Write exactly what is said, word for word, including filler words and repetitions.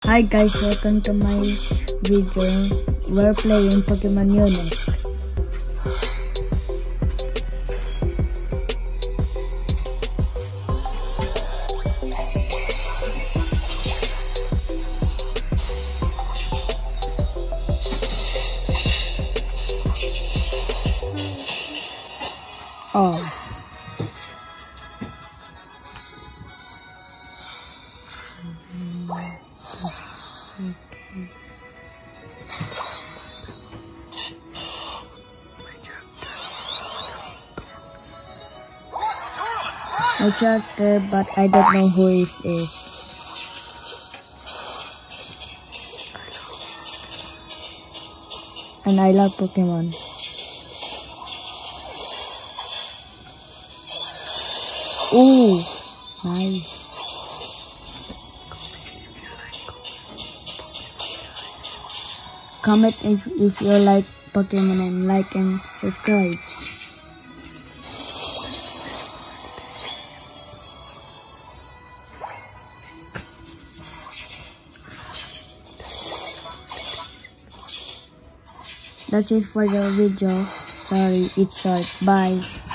Hi guys, welcome to my video. We're playing Pokemon Unite. Oh. I checked it, but I don't know who it is. And I love Pokemon. Ooh, nice. Comment if, if you like Pokemon and like and subscribe. That's it for the video. Sorry, it's short. Bye.